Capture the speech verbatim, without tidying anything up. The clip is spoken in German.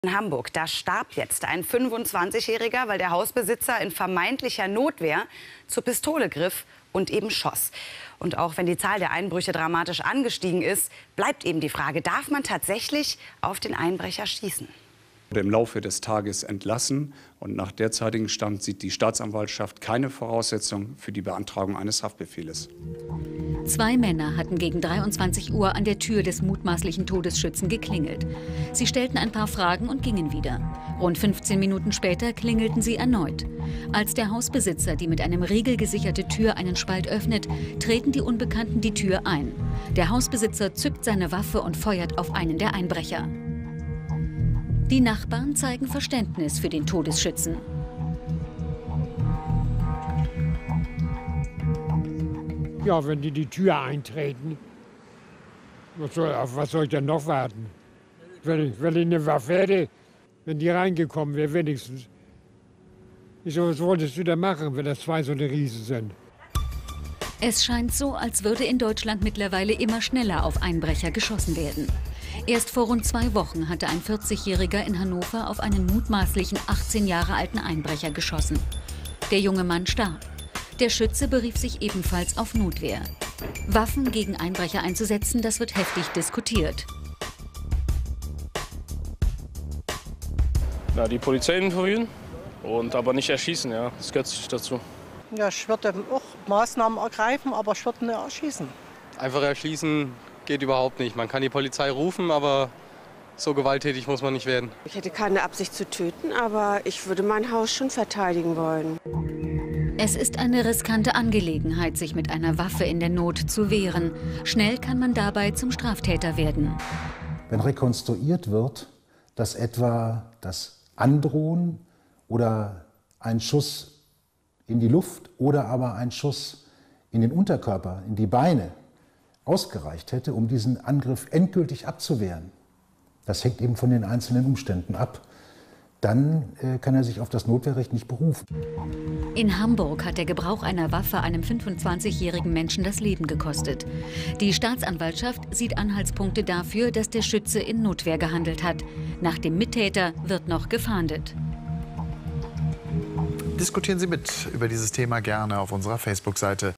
In Hamburg, da starb jetzt ein fünfundzwanzigjähriger, weil der Hausbesitzer in vermeintlicher Notwehr zur Pistole griff und eben schoss. Und auch wenn die Zahl der Einbrüche dramatisch angestiegen ist, bleibt eben die Frage, darf man tatsächlich auf den Einbrecher schießen? Im Laufe des Tages entlassen, und nach derzeitigem Stand sieht die Staatsanwaltschaft keine Voraussetzung für die Beantragung eines Haftbefehls. Zwei Männer hatten gegen dreiundzwanzig Uhr an der Tür des mutmaßlichen Todesschützen geklingelt. Sie stellten ein paar Fragen und gingen wieder. Rund fünfzehn Minuten später klingelten sie erneut. Als der Hausbesitzer die mit einem Riegel gesicherte Tür einen Spalt öffnet, treten die Unbekannten die Tür ein. Der Hausbesitzer zückt seine Waffe und feuert auf einen der Einbrecher. Die Nachbarn zeigen Verständnis für den Todesschützen. Ja, wenn die die Tür eintreten, was soll, auf was soll ich denn noch warten? Wenn ich, wenn ich eine Waffe hätte, wenn die reingekommen wäre, wenigstens. Wieso, was wolltest du da machen, wenn das zwei so eine Riesen sind? Es scheint so, als würde in Deutschland mittlerweile immer schneller auf Einbrecher geschossen werden. Erst vor rund zwei Wochen hatte ein vierzigjähriger in Hannover auf einen mutmaßlichen achtzehn Jahre alten Einbrecher geschossen. Der junge Mann starb. Der Schütze berief sich ebenfalls auf Notwehr. Waffen gegen Einbrecher einzusetzen, das wird heftig diskutiert. Ja, die Polizei informieren und aber nicht erschießen, ja, das gehört sich dazu. Ja, ich würde auch Maßnahmen ergreifen, aber ich würde nicht erschießen. Einfach erschießen geht überhaupt nicht. Man kann die Polizei rufen, aber so gewalttätig muss man nicht werden. Ich hätte keine Absicht zu töten, aber ich würde mein Haus schon verteidigen wollen. Es ist eine riskante Angelegenheit, sich mit einer Waffe in der Not zu wehren. Schnell kann man dabei zum Straftäter werden. Wenn rekonstruiert wird, dass etwa das Androhen oder ein Schuss in die Luft oder aber ein Schuss in den Unterkörper, in die Beine ausgereicht hätte, um diesen Angriff endgültig abzuwehren, das hängt eben von den einzelnen Umständen ab, dann äh, kann er sich auf das Notwehrrecht nicht berufen. In Hamburg hat der Gebrauch einer Waffe einem fünfundzwanzigjährigen Menschen das Leben gekostet. Die Staatsanwaltschaft sieht Anhaltspunkte dafür, dass der Schütze in Notwehr gehandelt hat. Nach dem Mittäter wird noch gefahndet. Diskutieren Sie mit über dieses Thema gerne auf unserer Facebook-Seite.